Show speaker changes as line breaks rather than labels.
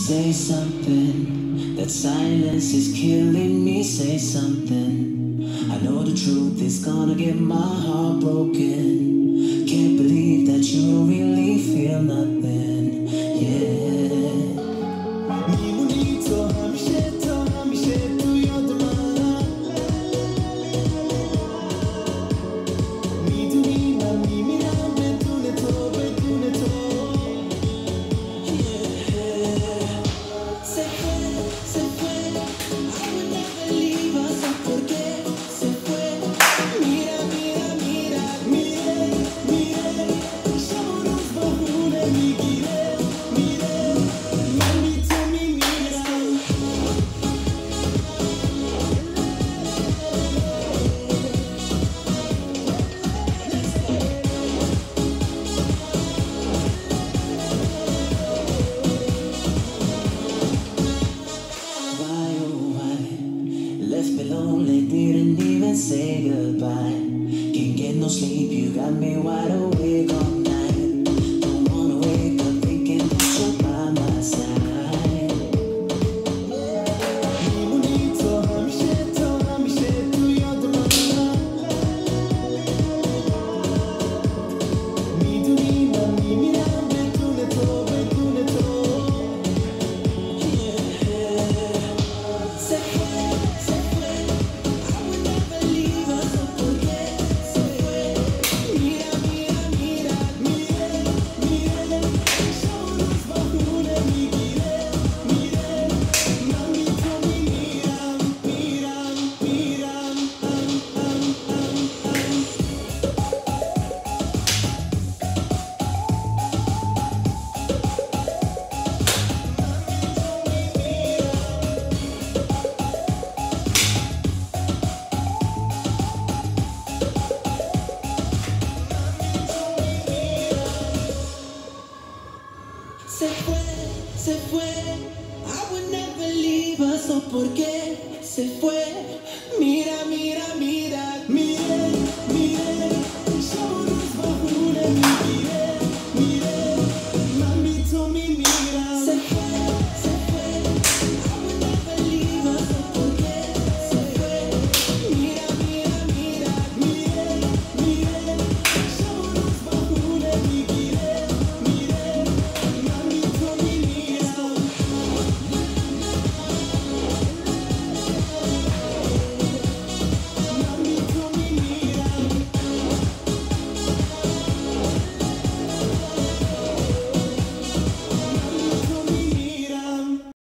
Say something, that silence is killing me. Say something, I know the truth is gonna get my heart broken. Can't believe that you don't really feel nothing, yeah. Left me lonely, didn't even say goodbye. Can't get no sleep, you got me wide awake all night. Don't wanna wake up thinking that you're by my side.
Se fue, I would never leave her, so ¿por qué se fue?